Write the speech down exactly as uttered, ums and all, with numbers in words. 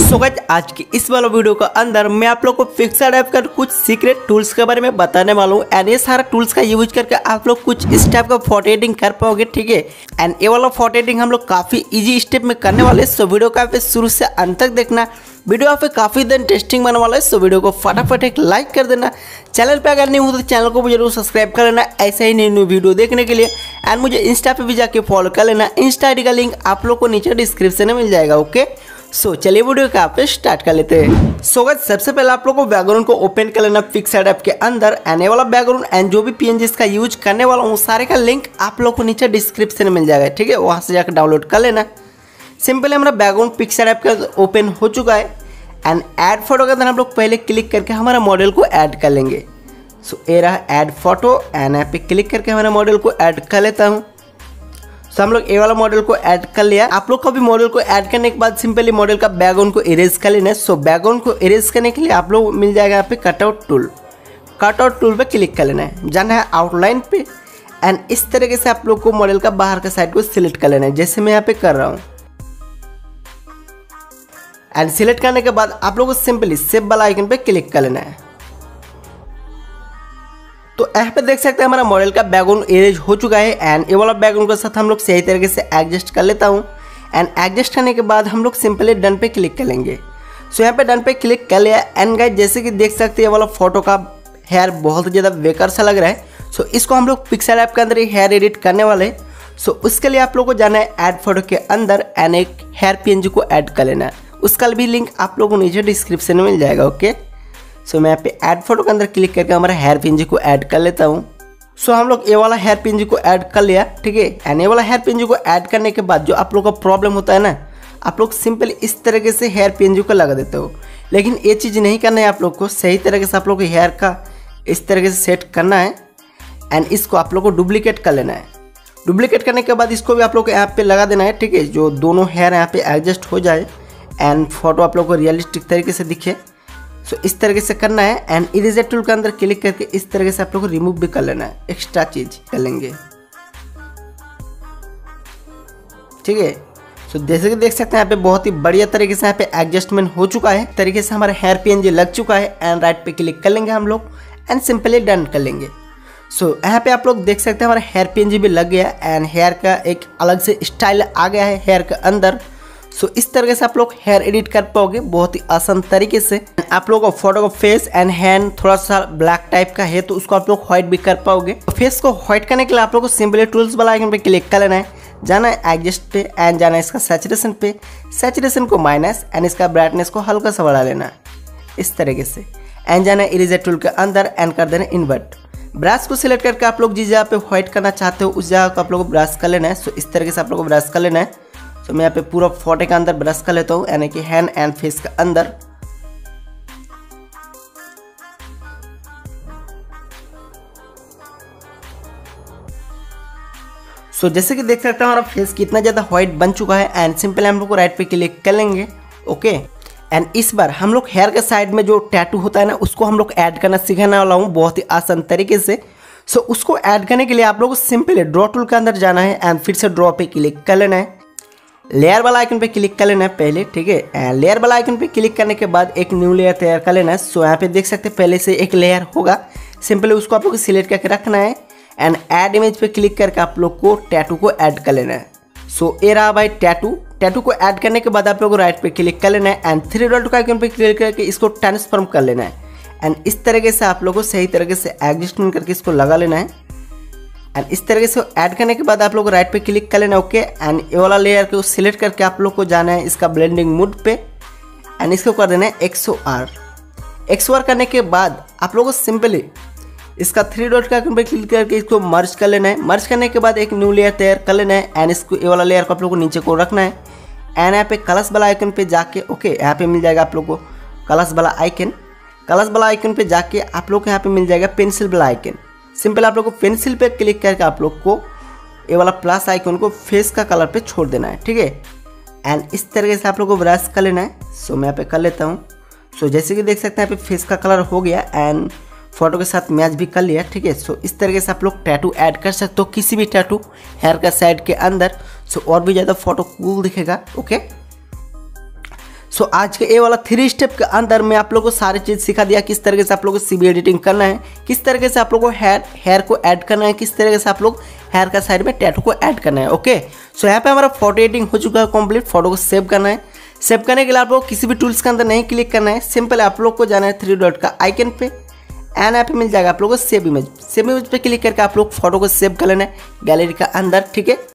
So guys आज की इस वाला वीडियो के अंदर मैं आप लोग को पिक्सेल ऐप का कुछ सीक्रेट टूल्स के बारे में बताने वाला हूँ एंड ये सारा टूल्स का यूज करके आप लोग कुछ इस टाइप का फोटो एडिटिंग कर पाओगे, ठीक है। एंड ये वाला फोटो एडिटिंग हम लोग काफी इजी स्टेप में करने वाले हैं। सो वीडियो का पे शुरू से अंत तक देखना, वीडियो पे काफी दिन टेस्टिंग बनने वाला है। सो वीडियो को फटाफट एक लाइक कर देना, चैनल पे अगर नहीं हो तो चैनल को जरूर सब्सक्राइब कर लेना ऐसे ही नई नई वीडियो देखने के लिए। एंड मुझे इंस्टा पे भी जाके फॉलो कर लेना, इंस्टा आई डी का लिंक आप लोग को नीचे डिस्क्रिप्शन में मिल जाएगा, ओके। सो so, चलिए वीडियो का पे स्टार्ट कर लेते हैं। सो गाइस सबसे पहले आप लोग को बैकग्राउंड को ओपन कर लेना पिक्सेल ऐप के अंदर एंड ये वाला बैकग्राउंड एंड जो भी पीएनजी का यूज करने वाला हूँ सारे का लिंक आप लोग को नीचे डिस्क्रिप्शन में मिल जाएगा, ठीक है। वहाँ से जाकर डाउनलोड कर लेना। सिंपली हमारा बैकग्राउंड पिक्सेल ऐप का ओपन हो चुका है एंड ऐड फोटो के अंदर हम लोग पहले क्लिक करके हमारा मॉडल को ऐड कर लेंगे। सो so, ये रहा ऐड फोटो एंड यहाँ पे क्लिक करके हमारे मॉडल को ऐड कर लेता हूँ। तो हम लोग ये वाला मॉडल को ऐड कर लिया। आप लोग का भी मॉडल को ऐड करने के बाद सिंपली मॉडल का बैकग्राउंड को इरेज कर लेना है। सो बैकग्राउंड को इरेज करने के लिए आप लोग मिल जाएगा यहाँ पे कटआउट टूल। कटआउट टूल पे क्लिक कर लेना है, जाना है आउटलाइन पे एंड इस तरीके से आप लोग को मॉडल का बाहर का साइड को सिलेक्ट कर लेना है, जैसे मैं यहाँ पे कर रहा हूँ। एंड सिलेक्ट करने के बाद आप लोग को सिंपली सेव वाला आइकन पे क्लिक कर लेना है। तो यहाँ पे देख सकते हैं हमारा मॉडल का बैकग्राउंड इरेज हो चुका है एंड ये वाला बैकग्राउंड के साथ हम लोग सही तरीके से एडजस्ट कर लेता हूँ। एंड एडजस्ट करने के बाद हम लोग सिंपली डन पे क्लिक कर लेंगे। सो यहाँ पे डन पे क्लिक कर लिया एंड गाइस जैसे कि देख सकते हैं ये वाला फोटो का हेयर बहुत ज़्यादा बेकार सा लग रहा है। सो इसको हम लोग पिक्सेल ऐप के अंदर हेयर एडिट करने वाले हैं। सो उसके लिए आप लोग को जाना है ऐड फोटो के अंदर एंड एक हेयर पीएनजी को ऐड कर लेना है। उसका भी लिंक आप लोगों को नीचे डिस्क्रिप्शन में मिल जाएगा, ओके। सो so, मैं यहाँ पे ऐड फोटो के अंदर क्लिक करके हमारा हेयर पिंजी को ऐड कर लेता हूँ। सो so, हम लोग ये वाला हेयर पिंजी को ऐड कर लिया, ठीक है। एंड ये वाला हेयर पिंजी को ऐड करने के बाद जो आप लोग का प्रॉब्लम होता है ना, आप लोग सिंपली इस तरीके से हेयर पिंजी को लगा देते हो, लेकिन ये चीज़ नहीं करना है। आप लोग को सही तरीके से आप लोग को हेयर का इस तरीके से सेट करना है एंड इसको आप लोग को डुप्लीकेट कर लेना है। डुप्लीकेट करने के बाद इसको भी आप लोग को यहाँ पे लगा देना है, ठीक है, जो दोनों हेयर यहाँ पे एडजस्ट हो जाए एंड फोटो आप लोग को रियलिस्टिक तरीके से दिखे। सो so, इस तरीके से करना है एंड इरेजर टूल के अंदर क्लिक करके इस तरीके से आप लोग को रिमूव भी कर लेना है, एक्स्ट्रा चीज कर लेंगे, ठीक है। सो so, जैसे कि देख सकते हैं यहाँ पे बहुत ही बढ़िया तरीके से यहाँ पे एडजस्टमेंट हो चुका है, तरीके से हमारा हेयर पीएनजी लग चुका है एंड राइट पे क्लिक कर लेंगे हम लोग एंड सिंपली डन कर लेंगे। सो so, यहाँ पे आप लोग देख सकते हैं हमारा हेयर पीएनजी भी लग गया एंड हेयर का एक अलग से स्टाइल आ गया है हेयर के अंदर। सो so, इस तरीके से आप लोग हेयर एडिट कर पाओगे बहुत ही आसान तरीके से। आप लोगों को फोटो का फेस एंड हैंड थोड़ा सा ब्लैक टाइप का है तो उसको आप लोग व्हाइट भी कर पाओगे। तो फेस को व्हाइट करने के लिए आप लोग को सिंपली टूल्स वाला आइकन पे क्लिक कर लेना है, जाना है एडजस्ट पे एंड जाना है इसका सैचुरेशन पे। सैचुरेशन को माइनस एंड इसका ब्राइटनेस को हल्का सा बढ़ा लेना है इस तरीके से एंड जाना है इरेजर टूल के अंदर एंड कर देना इन्वर्ट। ब्रश को सिलेक्ट करके आप लोग जिस जगह पे व्हाइट करना चाहते हो उस जगह को आप लोग को ब्रश कर लेना है। सो इस तरीके से आप लोग को ब्रश कर लेना है। तो मैं यहाँ पे पूरा फोटो के अंदर ब्रश कर लेता हूँ, यानी कि हैंड एंड फेस के अंदर। सो so, जैसे कि देख सकते हैं हमारा फेस कितना ज़्यादा व्हाइट बन चुका है एंड सिंपल हम लोग को राइट पे क्लिक कर लेंगे, ओके। एंड इस बार हम लोग हेयर के साइड में जो टैटू होता है ना उसको हम लोग ऐड करना सिखाने वाला हूँ बहुत ही आसान तरीके से। सो so, उसको ऐड करने के लिए आप लोग को सिंपली ड्रॉ टूल के अंदर जाना है एंड फिर से ड्रॉ पे क्लिक कर लेना है। लेयर वाला आइकन पे क्लिक कर लेना है पहले, ठीक है। एंड लेयर वाला आइकन पे क्लिक करने के बाद एक न्यू लेयर तैयार कर लेना है। सो यहाँ पे देख सकते हैं पहले से एक लेयर होगा, सिंपली उसको आप लोग को सिलेक्ट करके रखना है एंड ऐड इमेज पे क्लिक करके आप लोग को टैटू को ऐड कर लेना है। सो ये रहा भाई टैटू। टैटू को ऐड करने के बाद आप लोग को राइट पे क्लिक कर लेना है एंड थ्री डॉट का आइकन पे क्लिक करके इसको ट्रांसफॉर्म कर लेना है एंड इस तरीके से आप लोग को सही तरीके से एडजस्टमेंट करके इसको लगा लेना है। एंड इस तरीके से ऐड करने के बाद आप लोग राइट पे क्लिक कर लेना, ओके। एंड ये वाला लेयर को सिलेक्ट करके आप लोग को जाना है इसका ब्लेंडिंग मोड पे एंड इसको कर देना है X O R. X O R करने के बाद आप लोग को सिंपली इसका थ्री डॉट का आइकन पे क्लिक करके इसको मर्ज कर लेना है। मर्ज करने के बाद एक न्यू लेयर तैयार कर लेना है एंड इसको ये वाला लेयर को आप लोग को नीचे को रखना है एंड यहाँ पे कलश वाला आइकन पे जाके, ओके, यहाँ पे मिल जाएगा आप लोग को कलश वाला आइकन। कलश वाला आइकन पे जाके आप लोग को यहाँ पे मिल जाएगा पेंसिल वाला आइकन। सिंपल आप लोग को पेंसिल पे क्लिक करके आप लोग को ये वाला प्लस आइकन को फेस का कलर पे छोड़ देना है, ठीक है। एंड इस तरीके से आप लोग को ब्रश कर लेना है। सो मैं यहाँ पे कर लेता हूँ। सो जैसे कि देख सकते हैं यहाँ पे फेस का कलर हो गया एंड फोटो के साथ मैच भी कर लिया, ठीक है। सो इस तरीके से आप लोग टैटू ऐड कर सकते हो किसी भी टैटू हेयर का साइड के अंदर। सो और भी ज़्यादा फोटो कूल दिखेगा, ओके। सो so, आज के ये वाला थ्री स्टेप के अंदर मैं आप लोगों को सारी चीज़ सिखा दिया, किस तरीके से आप लोगों को सीबी एडिटिंग करना है, किस तरीके से आप लोगों को हेयर हेयर को ऐड करना है, किस तरीके से आप लोग हेयर का साइड में टैटू को ऐड करना है। ओके, सो यहाँ पे हमारा फोटो एडिटिंग हो चुका है कंप्लीट। फोटो को सेव करना है। सेव करने के लिए आप लोग किसी भी टूल्स के अंदर नहीं क्लिक करना है, सिंपल आप लोग को जाना है थ्री डॉट का आइकन पे, एंड यहाँ पे मिल जाएगा आप लोगों को सेव इमेज। सेव इमेज पे क्लिक करके आप लोग फोटो को सेव कर लेना है गैलरी का अंदर। ठीक है।